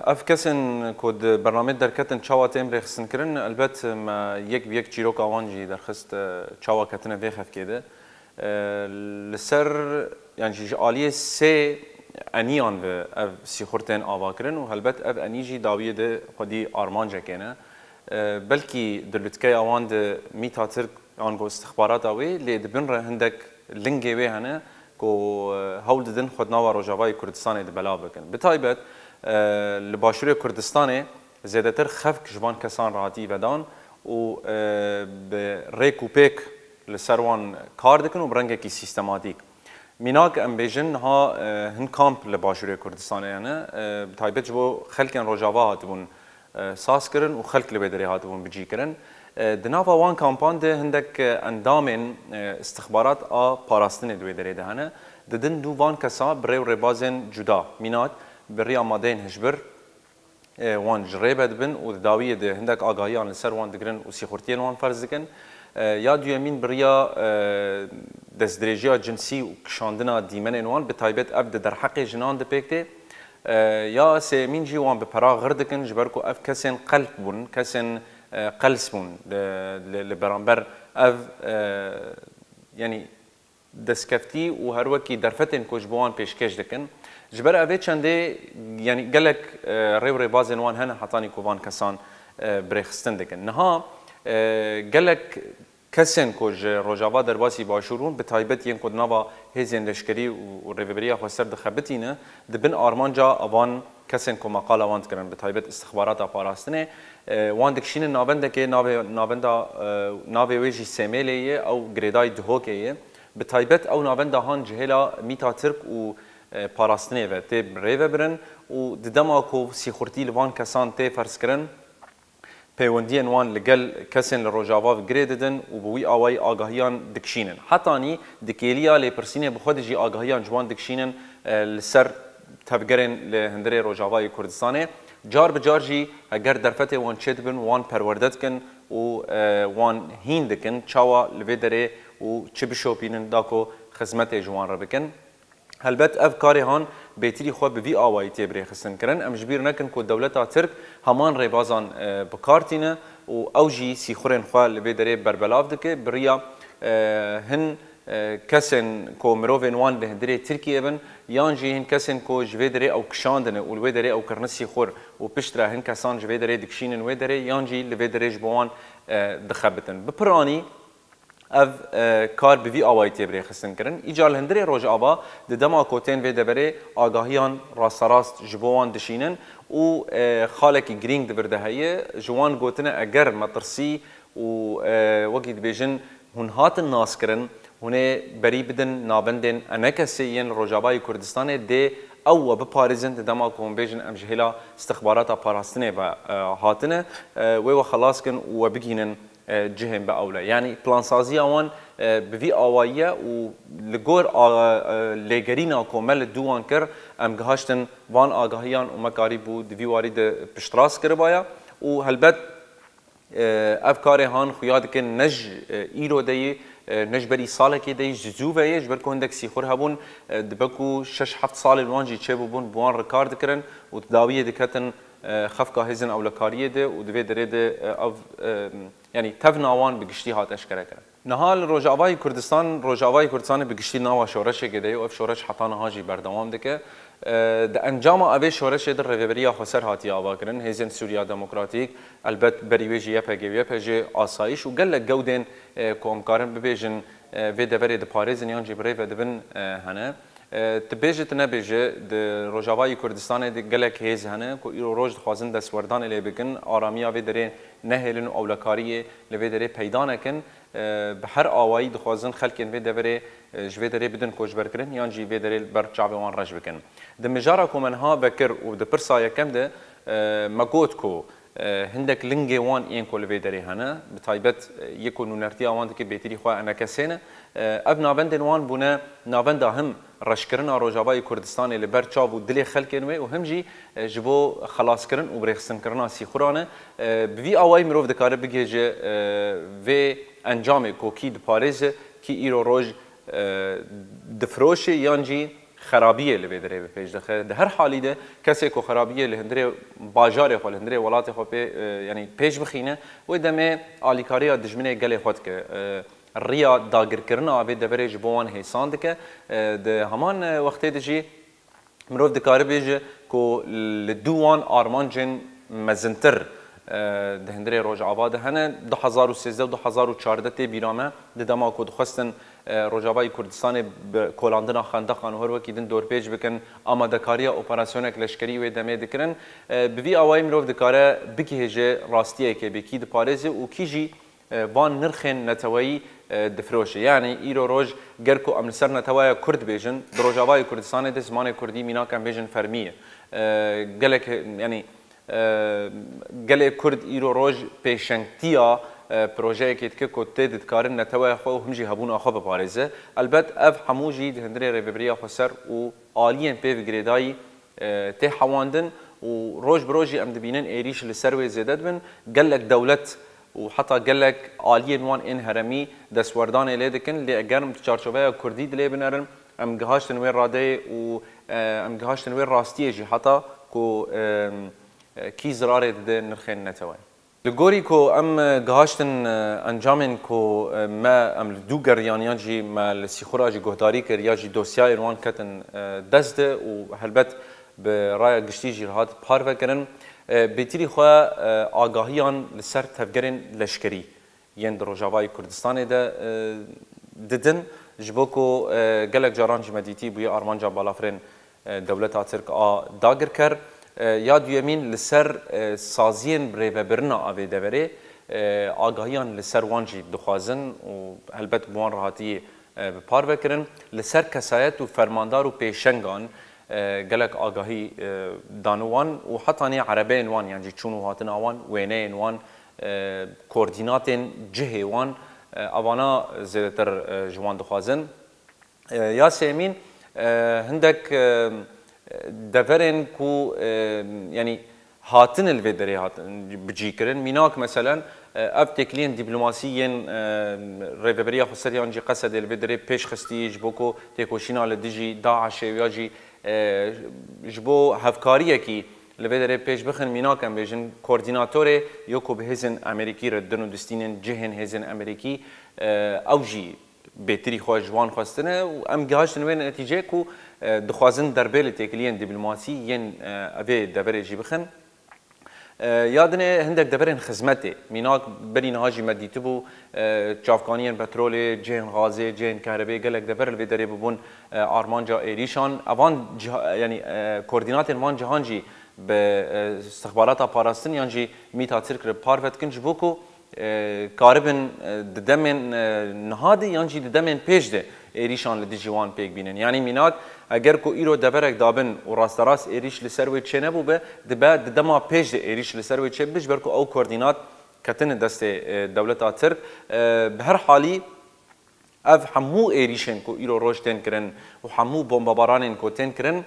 اف کسین کود برنامه درکتن چاوا تیم رخصن کرن البته ما یک چیروک آوانجی درخست چاوا کتنه ویخف کده لسر يعني عالیه سه انیان و اف سیخورتن آوا کرن و البته اف انیجی داویه ده خودی آرمانجا کنه بلکی دلتکی آوان ده میتاتر آنگو استخبارات آوی لید بنره هندک لنگی وی هنه کو هول ددن خود نوا روجاوای کردستان ده بلا بکن بتایبت لباشوری کردستان زیادتر خفک جوان کسان راحتی ودان و به ریکوپیک لسروان کار دکن و برنگه کی سیستماتیک میناک ام بیژن ها هن کامپ لباشوری کردستان یعنی بتایبت جو خلکن روجاوا هاتبون ساس کرن و خلک لبدری هاتبون بجی کرن دناوا وان کامپان ده هندک اندامن استخبارات پاراستن دوی دری دهنه ددن دو وان کسا بری و ربازن جدا مینات بریا مادین هجبر وان جریبت بن و داویه ده هندک آگاهیان لسر وان دگرن و سیخورتین وان فرض دکن یا دویمین بریا دستدرجیا جنسی و کشاندنا دیمن وان بتایبت ابد در حق جنان ده پکته یا سیمین جی وان بپرا غردکن جبرکو اف کسن قلب بون کسن قلس بون لبرانبر اف يعني دسكفتي وهروكي درفتن كوجبوان بيشكش دكن جبر افي چنده يعني قالك ري بازن وان هنا حطاني كوفان كسان بريخستن دكن نها قالك كسن كوج روجاوا درباسي باشورون بتايبت ين كود نوا هيزن لشكري وريفبريا خسر دخبتينه دبن ارمانجا اوان كسن كما قال وان كرن بتايبت استخبارات باراستنه وان دكشين نابندكه نابندا ناوي ويجي سيميليه او غريداي دهوكيه بتايبت او نابندا هان جهلا ميتا ترك و باراستنه و تب ريفبرن و ددماكو سيخورتي لوان كسان تي فرس كرن پیوندین وان لگل کسین لروجاوا گریددن و بوی آوای آگاهیان دکشینن حتانی دکیلیا لپرسینه بخود جی آگاهیان جوان دکشینن لسر تبگرن لهندره روجاوای کردستانه جار بجار جی اگر درفت وان چید بن وان پروردت کن و وان هین دکن چاوا لویدره و چه بشوپینن داکو خدمت جوان را بکن هلبت افکاری هان بیتری خو به وی آوایی تبری خستن کرن ام جبیر نکن کو دولت ترک همان ریبازان بکارتینه و اوجی سیخورن خو لبی دره بربلاف دکه بریا هن کسن کو مروون وان به دره ترکیه بن یان جی هن کسن کو جوی دره او کشاندنه او لوی دره او کرنسی خور و پشتره هن کسان جوی دره دکشینن و دره یان جی لوی دره جبوان دخبتن بپرانی اف کار به وی آوایی تبری خستن کرن ایجال هندری روز آبا دما کوتین و دبره آگاهیان راست جبوان دشینن و خالکی گرینگ دبرده هیه جوان گوتنه اگر مطرسی و وقت بیجن هن هات الناس کرن هن بری بدن نابندن انکسیین روجابای کردستان ده او بپاريزن دما كون بيجن ام جهلا استخبارات باراستنه و هاتنه و خلاص كن و بگينن جهم باولا يعني بلان سازي اوان بفي اوایه و لگور لگرینا کومل دوان کر ام گهاشتن وان آگاهیان و مکاری بو دوی وارد پشتراس کربایا و هلبت افکار هان خویاد که نج ایرو دی نجبری ساله که دی جزوه یه جبر کندک سیخور هبون دبکو 6-7 سال الوانجی چه بون بوان رکارد کرن و تداویه دکتن خفقه هزن او لکاریه ده و دوی دره ده او يعني تفناوان بگشتی هات اشکره کرد نهال روجاوای کردستان بگشتی نوا شورش گده و اف شورش حتانه هاجی بردوام دکه د انجام اوی شورش در ریوبریا خسر هاتی آوا کرن هزن سوریا دموکراتیک البت بریویجی یپگی آسایش و گله گودن کومکارن ببیجن و دوری د پاریزن یان جبری و دبن هنه تبیجت نبیجه د روجاوای کردستان د گلک هیز هنه کو ایرو روج خوازن دست وردان لی بگن آرامیا و دره نهلن اولکاریه لی دره پیدا نکن به هر آوایی دخوازن خلکن و دوره جوی دره بدن کوچبر کرن یان جی و دره بر چاوان رج بکن د مجارا کو منها بکر و د پرسا یکم ده مگوت کو هندك لنجي وان ين كل في دري هنا بتايبت يكون نرتي وان كي بيتري خو انا كسينه ابنا بندن وان بنا نابندا هم رشكرنا روجاباي كردستان اللي برچاو ودلي خلكن وهم جي جبو خلاص كرن وبرخصن كرنا سي خورانه بي اواي مروف دكار بيجي في انجام كوكي د باريس كي ايرو روج دفروشي يانجي خرابیه لی بدره به پیش دخه ده هر حالی ده کسی که خرابیه لی هندره باجار خو هندره ولات خو یعنی پیش بخینه و دمه آلیکاری دجمنه گله خود که ریا داگر کردن آبی دبره جبوان هیساند که ده همان وقتی دجی مروف دکاره بیجه که لدوان آرمانجن مزنتر ده هندره روز آباد هنه 2013 و 2014 تی بیرامه ده دما کود خواستن روز آبای کردستان کلاندنا خندقان هر وکی دن دور پیج بکن آماده کاری اپراسیونک لشکری و دمه دکرن بوی آوای مروف دکاره بکی هجه راستیه که بکی ده پارزه و کیجی وان نرخن نتوایی دفروشه یعنی ایرو روز گرکو املسر نتوایی کرد بیجن روز آبای کردستان ده زمان کردی مینا کم بیجن فرمیه گلک یعنی گله کرد ایرو روز پیشنگتیا پروژه که کتی دکارن نتوای خو همجی هبون آخو بپارزه البته اف هموجی هندره ریبریا خسر و عالیان پی گریدای ته حواندن و روز بروجی ام دبینن ایریش لسروی زیادت بن گلک دولت و حتی گلک عالیان وان این هرمی دستوردان لیدکن لی اگرم چارچوبه کردی دلی بنرن ام گهاشتن وی راده و ام گهاشتن وی راستیه جی حتی کو کی زراره ده نرخین نتوان. لگوری کو ام گهاشتن انجامن کو ما ام دو گریانیان جی ما لسیخورا جی گهداری کر یا جی دوسیای ایران کتن دست و هلبت به رای گشتی جی رهات پارو کرن بیتری خو آگاهیان لسر تفگرن لشکری یند روجاوای کردستان ده ددن جبوکو گلک جاران جمدیتی بوی آرمانجا بالافرین دولت ترک داگر کر یاد یمین لسر سازین بر برنا آوی دوره آگاهیان لسر وانجی دخوازن و هلبت بوان راحتی بپار بکرن لسر کسایت و فرماندار و پیشنگان گلک آگاهی دانوان و حتی نی عربین وان یعنی چونو هاتن آوان وینه وان کوردینات جهه وان اوانا زیادتر جوان دخوازن یا سیمین هندک دفرن کو يعني هاتن الفيدري هاتن بجيكرن ميناك مثلا ابتكلين دبلوماسيين ريفبريا خسريان جي قصد الفيدري بيش خستيج بوكو تيكوشينا لدجي داعش وياجي جبو هفكاريه كي الفيدري بيش بخن ميناك ام بيجن كورديناتوري يوكو بهزن امريكي ردن دستين جهن هزن امريكي اوجي بهتری خواه جوان خواستنه و ام گهاشتن وین نتیجه کو دخوازن دربیل تکلین دیپلماسی ین اوه دبره جی بخن یادنه هندک دبرن خدمته میناک برین هاجی مدیته بو چافکانیان پترول جهن غازه جهن کهرباء گلک دبر الوی داره ببون آرمانجا ایریشان اوان یعنی کوردینات وان جهانجی به استخبارات پاراستن یانجی میتا ترک پاروت کنج بوکو کاربن ددمن نهادی یانجی ددمن پیش ده ایریشان لدیجوان پیک بینن یعنی میناک اگر کو ایرو دبرک دابن و راست راست ایریش لسروی چه نبو به دبا ددما پیش ده ایریش لسروی چه بش برکو او کوردینات کتن دست دولت ترک به هر حالی اف همو ایریشن کو ایرو روش تن کرن و همو بمبارانن کو تن کرن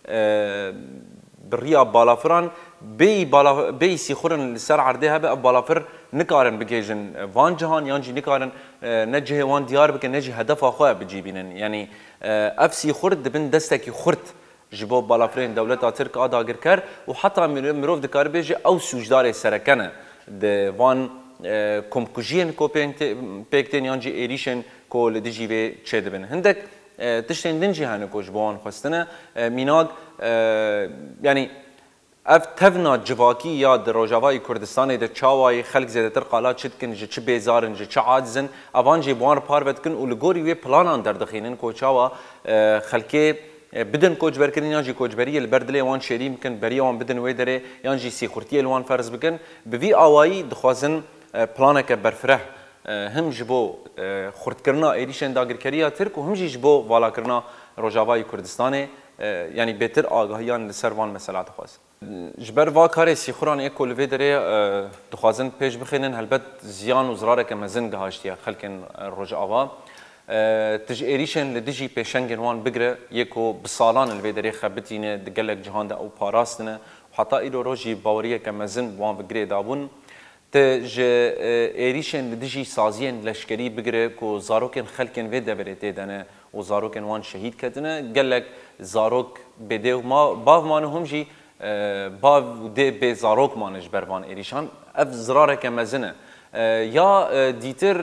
بریا بالافران بی سیخورن لسر عرده هبه بالافر نکارن بگیجن وان جهان یانجی نکارن نجه وان دیار بکن نجه هدف آخواه بجیبینن یعنی اف سیخورد دبن دستکی خورد جبو بالافرین دولت ترک آداگر کر و حتی مروف دکار بیجه او سوجدار سرکنه ده وان کمکجین کو پیکتین یانجی ایریشن کو لدیجی به چه دبن هندک تشتین دنجی هنه کوش بوان خواستنه میناگ یعنی اف تفنا جواکی یا در روجاوای کردستان ده چاوای خلق زیادتر قالا چتکن جه چه بیزارن جه چه عاجزن اوان جه بوان پاروت کن و لگوری وی پلانان در دخینن کو چاوا خلقی بدن کوچ برکن یا جی کوچ بری البردلی وان شریم کن بری وان بدن وی داره یا جی سیخورتی الوان فرض بکن بوی آوایی دخوازن پلانک برفره هم جبو خورد کرنا ایریشن داگرکریا ترک و هم جبو والا کرنا روجاوای کردستان یعنی بهتر آگاهیان لسروان مسئلات خواست. جبر واکاری سیخوران یک کلوی داره دخوازن پیش بخینن هلبت زیان و ضراره که مزن گهاشتیه خلکن روجاوا تج ایریشن لدیجی پیشنگن وان بگره یکو بسالان الوی داره خبتینه دگلک جهان ده او پاراستنه و حتی ایرو روجی باوریه که مزن وان بگره دابون تج ایریشن لدیجی سازین لشکری بگره کو زاروکن خلکن وی دبره تیدنه و زاروکن وان شهید کتنه گلک زاروک بده ما باو مانو هم جی باو ده به زاروک مانش بروان ایریشان اف زراره که مزنه یا دیتر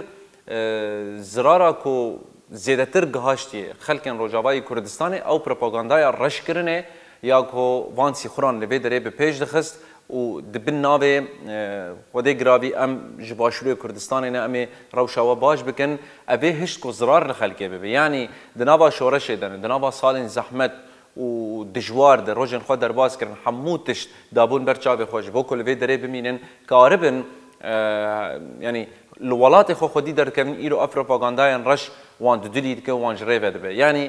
زراره کو زیادتر گهاشتی خلکن روجاوای کردستان او پروپاگاندای رش کرنه یا کو وانسی خوران لبه داره به پیش دخست و دبن ناوی وده گرابی ام جباشوری کردستان نه امی روشاوا باش بکن اوه هشت کو زرار لخلکه ببه یعنی دناوا شورش دن دناوا سالین زحمت و دجوار در روزن خود در باز کردن حموتش دابون برچاوی خوش بو کل وی داره بمینن کاربن یعنی الولات خو خودی در کردن ایرو افروپاگاندای رش وان دلیت که وان جریفه دبه یعنی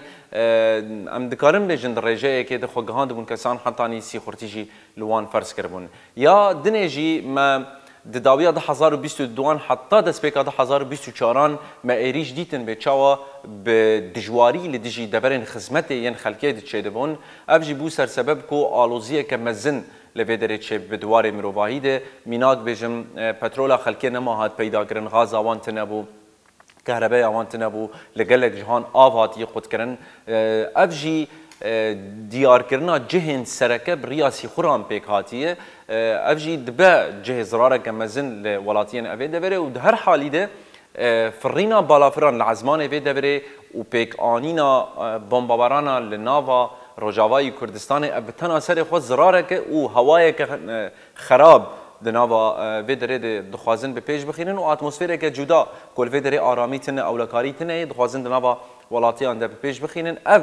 ام دکارم بجن درجه که دخو گهاند بون کسان حتانی سی خورتیجی لوان فرض کربون یا دنیجی ما دداویه ده 1022 حتی دست بکا ده 1024 ما ایریش دیتن به چاوا به دجواری لدیجی دبرن خدمت ین خلکیه دچه دبون افجی بو سر سبب کو آلوزیه که مزن لبیدره چه بدوار مروایی ده میناک بجم پترولا خلکیه نماهات پیدا کرن غاز آوان تنبو كهرباء اوانت نبو لقلك جهان آفاتي خود کرن افجي ديار کرنا جهن سرکه بریاسی خوران پیک هاتیه افجي دبا جه زراره کمزن لولاتین اوه دوره و هر حالی ده فرینا بالافران لعزمان اوه دوره و پیک آنینا بمبارانا لناوا روجاوای کردستان ابتنا سر خود زراره که و هوای که خراب دناوا ویدره دخوازن به پیش بخیرن و اتمسفر که جدا کل ویدره آرامی تنه اولکاری تنه دخوازن دناوا ولاتیان ده به پیش بخیرن اف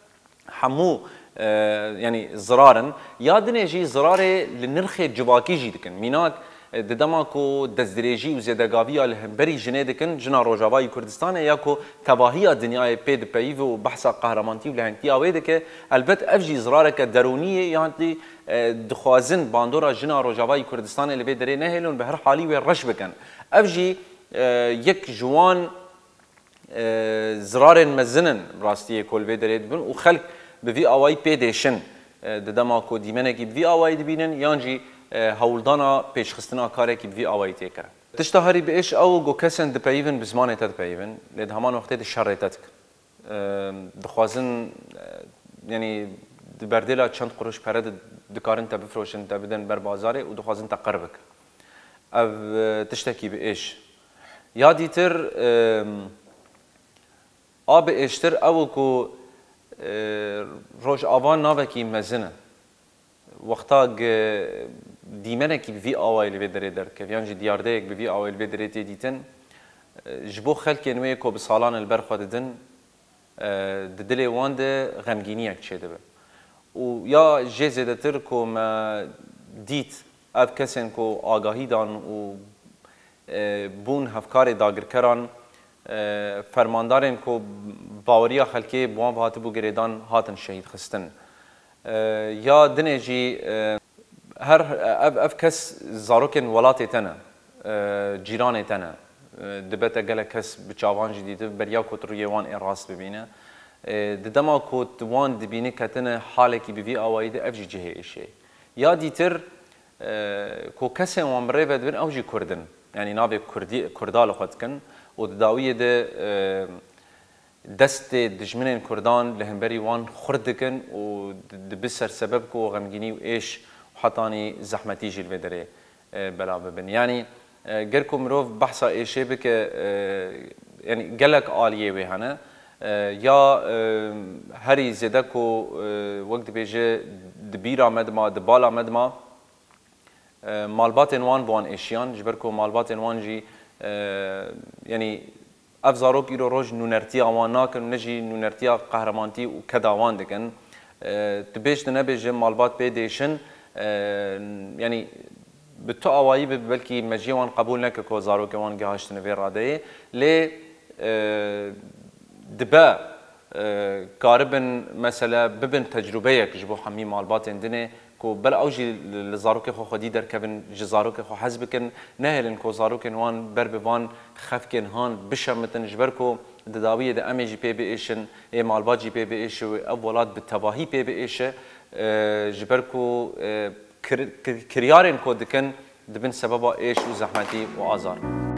حمو یعنی زرارن یادنه جی زرار لنرخ جواکی جی دکن میناک ددما کو دزدریجی و زیادگاوی الهمبری جنه دکن جنا روجاوای کردستان یا کو تباهی دنیای پید پیو و بحث قهرمانتی و لهنگتی اوید که البته افجی زرار که درونیه یعنی دخوازن باندورا جنا روجاوای کردستان لبی دره نهلون به هر حالی و رش بکن افجی یک جوان زرار مزنن راستی کل وی دره دبن و خلق به وی اوای پیدشن ددما کو دیمنه کی وی اوای دبینن یانجی هولدانا پیشخستنا کاری که وی آوایی تکره. تشتهاری بیش او گو کسان دپیون بزمانه تد پیون لید همان وقتی دشاره تدک. دخوازن یعنی دبردلا چند قروش پرد دکارن تا بفروشن تا بدن بر بازاره و دخوازن تا قربک. او تشتکی بیش. یادی تر آب اشتر او کو روش آوان ناوکی مزنه. وقتا دیمنه کی وی آوایل بدره در که یعنی دیارده یک وی آوایل بدره تیدیتن جبو خلک نوی کو بسالان البرخ ددن ددلی واند غمگینی یک چه دبه و یا جزیده تر کو ما دیت اب کسین کو آگاهی دان و بون هفکار داگر کران فرماندارن کو باوریا خلکی بوان هاتبو گریدان هاتن شهید خستن یا دنیجی هر اف کس زاروکن ولاتی تنه جیرانی تنه دبته گله کس بچاوان جدیده بریا کتروی وان راست ببینه ددما کت وان دبینه کتنه حالی کی بی آوایده افجی جهه ایشه یا دیتر کو کسی وان بره ودبن اوجی کردن یعنی ناوی کردال خود کن و داویه ده دست دجمنین کردان لهمبری وان خردکن و دبسر سبب کو غمگینی و ایش حتانی زحمتی جیل بدره بلا ببین یعنی گرکو مروف بحثا ایشه بکه یعنی گلک عالیه وی هنه یا هری زیده کو وقت بیجه دبیرا مدما دبالا مدما مالبات وان بوان ایشیان جبرکو مالبات وان جی یعنی افزاروک ایرو روز نونرتی آوان ناکن نجی نونرتی قهرمانتی و کداوان دکن تبیش نبیجه مالبات بیدیشن یعنی به تو آوایی بلکی مجیوان قبول نکه که زاروک وان گهاشت نوی راده لی دبا کاربن مثلا ببن تجربه یک جبو حمی مالبات اندنه کو بل اوجی لزاروک خو خودی در کبن جزاروک خو حزب کن نهلن کو زاروک وان بر بوان خف کن هان بشمتن جبر کو دداویه د ام جی پی بی ایشن ای مالبات جی پی بی ایش و اولاد بالتباهی پی بی ایش جبر کو کریارن کو دکن دبن سببا ایش و زحمتی و آزار